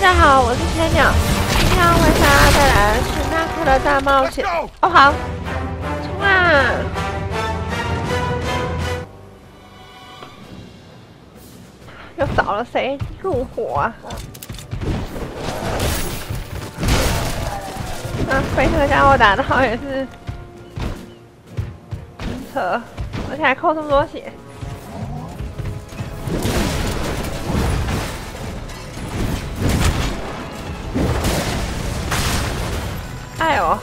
家好，我是千鸟，今天要为大家带来的是纳克的大冒险。哦，好，冲啊！又少了谁入伙啊？贝特家伙打到也是很扯，而且还扣这么多血。 哎呦！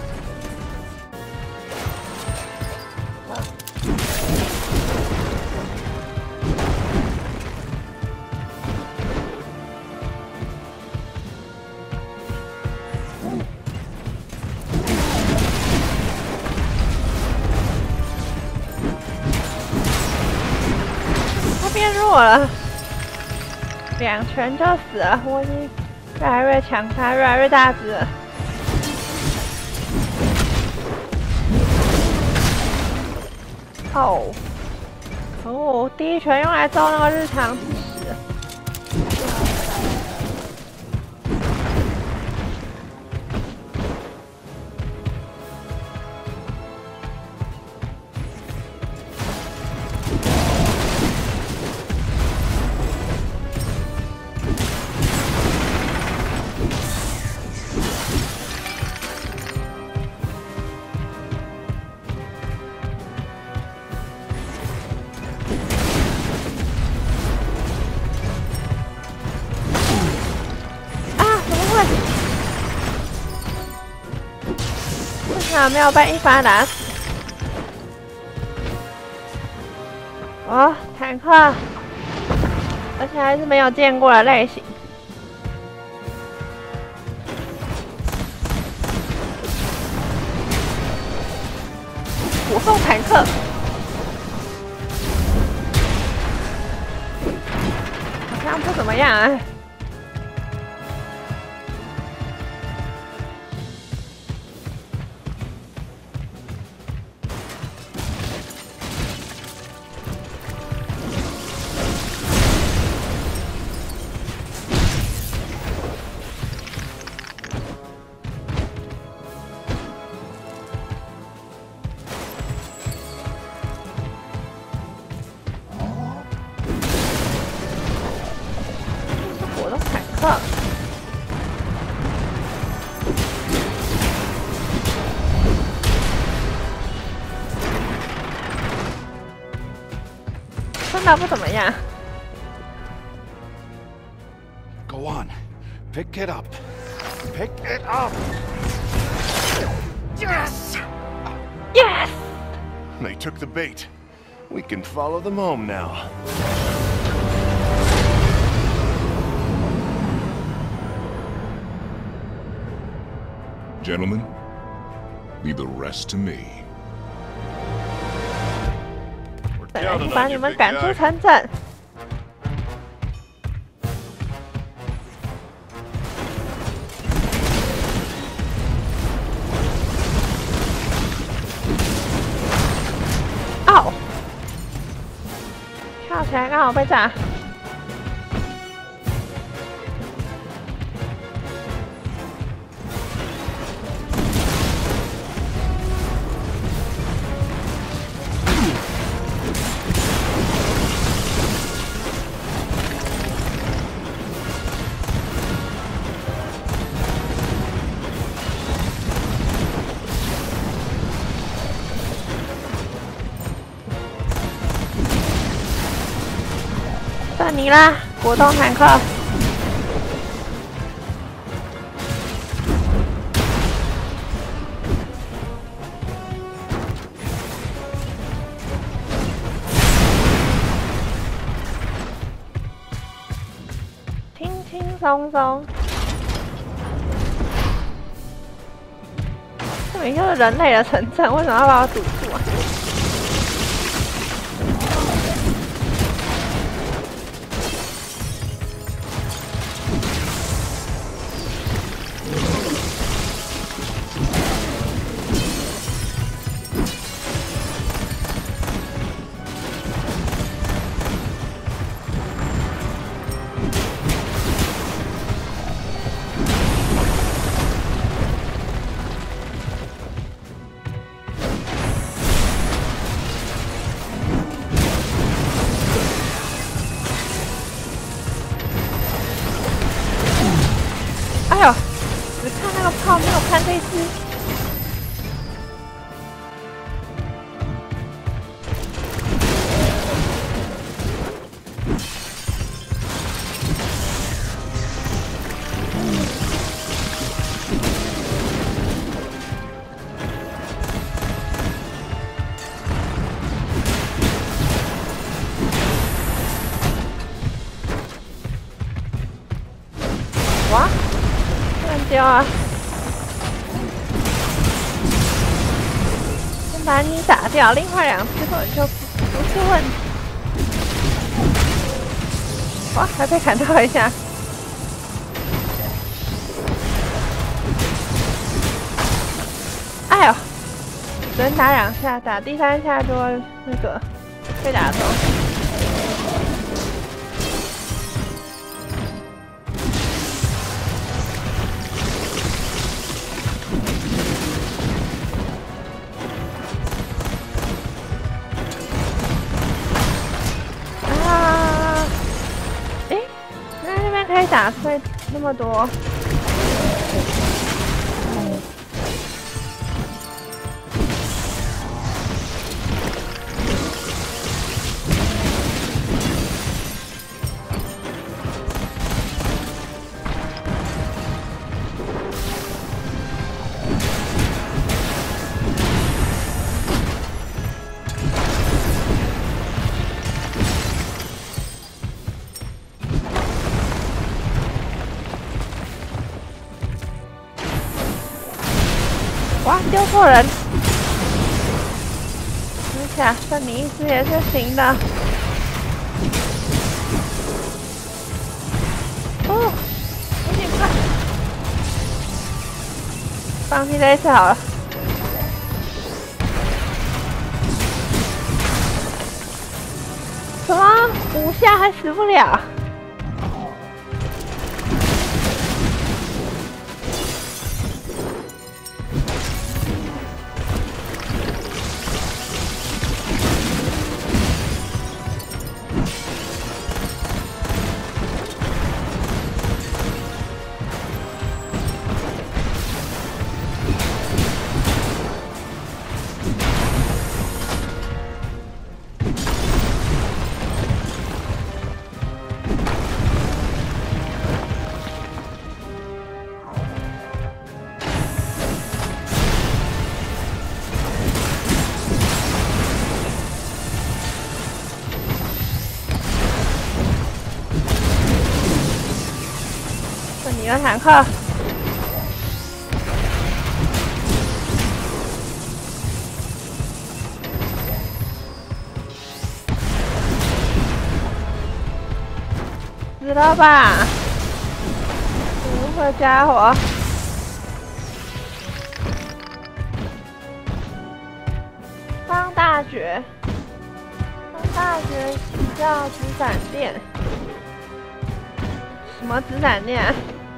他变弱了，2拳就死了。我已经越来越强，他越来越大只了。 哦，可恶！第一拳用来揍那个日常之时。没有被一发打死。哦，坦克，而且还是没有见过的类型。火凤坦克，好像不怎么样啊。 真的不怎么样。 Go on, pick it up. Pick it up. Yes. Yes. They took the bait. We can follow them home now. Gentlemen, leave the rest to me. 本来就把你们赶出城镇。哦，跳起来刚好被炸。 到你啦，果冻坦克！轻轻松松，这明明就是人类的城镇，为什么要把我堵住啊？ 呦，只看那个炮，没有看这只。哇，乱丢啊！先把你打掉，另外2只根本就不是问题。哇，还被砍到一下。哎呦，只能打2下，打第3下就那个被打中。可以打碎那么多，哇，丢错人！等下，剩你1只也是行的。哦，有点快，放弃这一次好了。什么？5下还死不了？你的坦克，死了吧！这家伙，方大绝，方大绝叫紫闪电，什么紫闪电啊？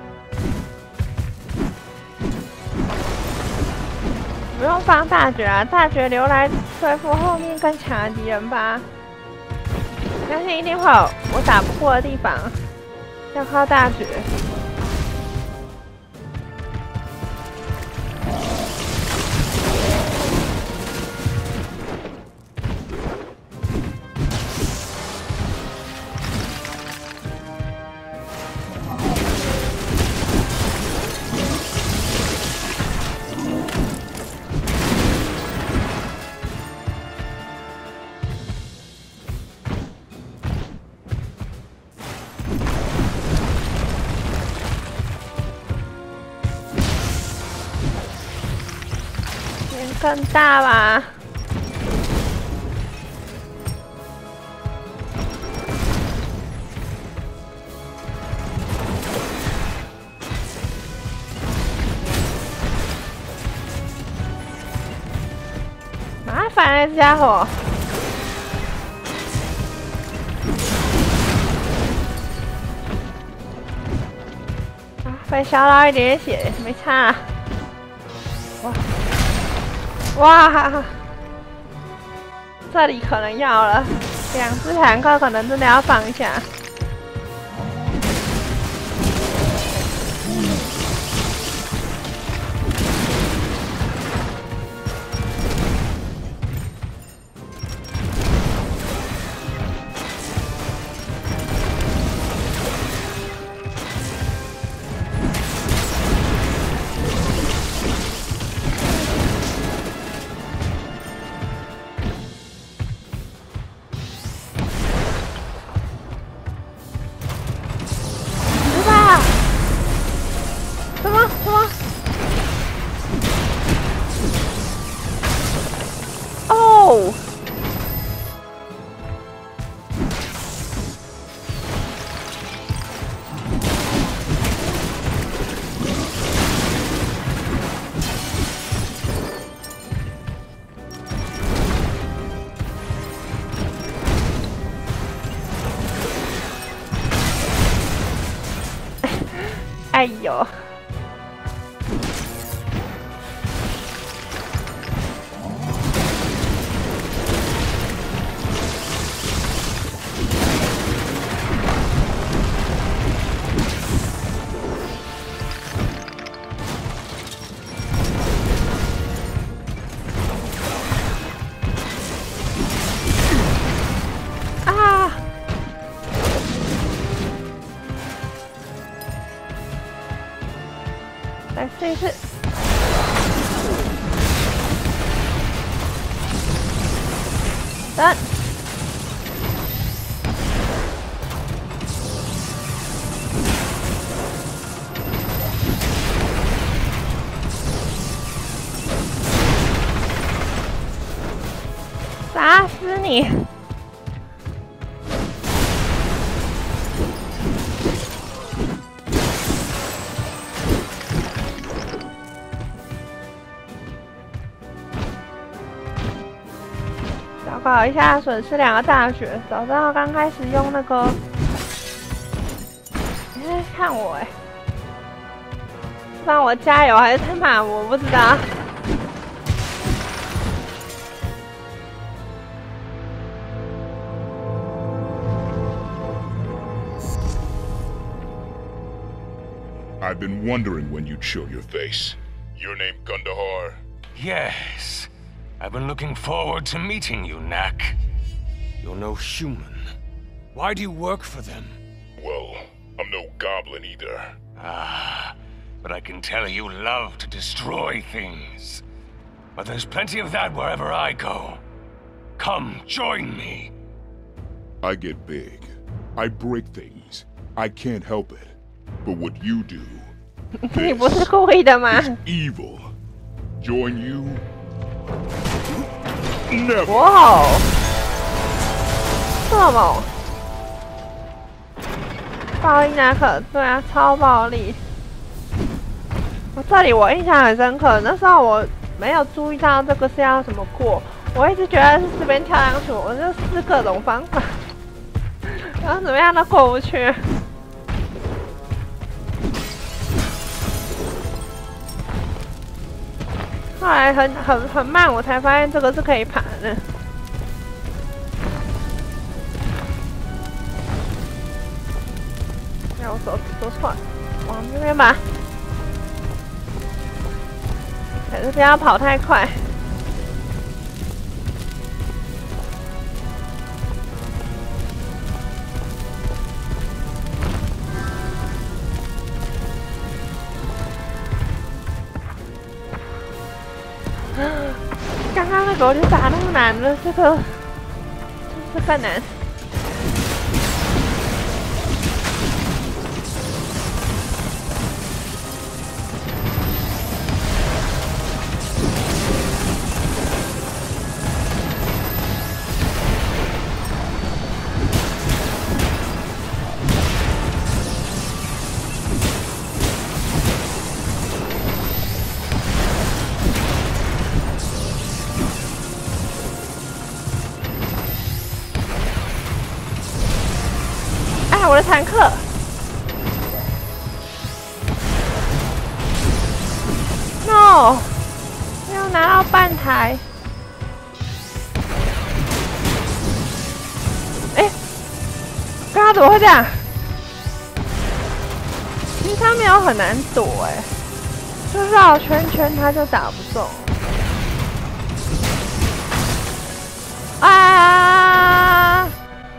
不用放大绝啊，大绝留来对付后面更强的敌人吧。相信一定会有我打不过的地方，要靠大绝。更大吧？麻烦了，这家伙！啊，被烧到一点血，没差。哇！哇，这里可能要了，2只坦克可能真的要放一下。 哎呦！来试一次。等。打死你！祷告一下，损失2个大血。早知道刚开始用那个，你在看我哎，让我加油还是在骂我？不知道。 I've been wondering when you'd show your face. Your name Gundahar? Yes. I've been looking forward to meeting you, Knack. You're no human. Why do you work for them? Well, I'm no goblin either. Ah, but I can tell you love to destroy things. But there's plenty of that wherever I go. Come, join me. I get big. I break things. I can't help it. But what you do, 你不是故意的吗？ is evil. Join you? Never. 哇，这么猛！暴力纳克，对啊，超暴力。这里我印象很深刻，那时候我没有注意到这个是要怎么过，我一直觉得是这边跳上去，我就试各种方法，然后怎么样都过不去。后来很慢，我才发现这个是可以爬的。哎，我走错了，往这边吧。还是不要跑太快。刚刚那个我就打那么难了，这个更难。我的坦克 ，no， 要拿到半台。哎，刚刚怎么会这样？其实他没有很难躲，哎，就绕圈圈他就打不中。啊！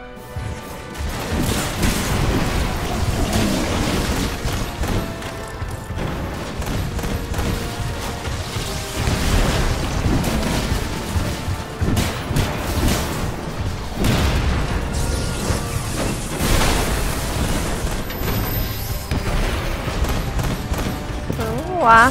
哇！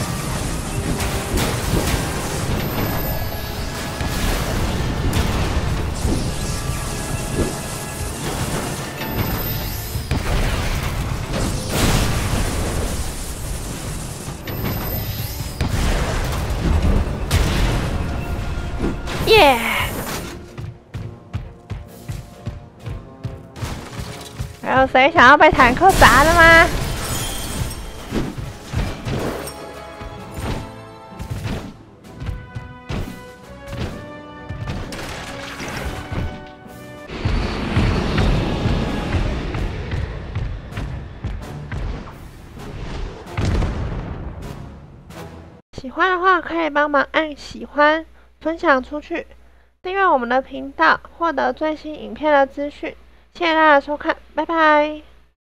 耶！还有谁想要被坦克砸的吗？ 喜欢的话可以帮忙按喜欢、分享出去，订阅我们的频道，获得最新影片的资讯。谢谢大家的收看，拜拜。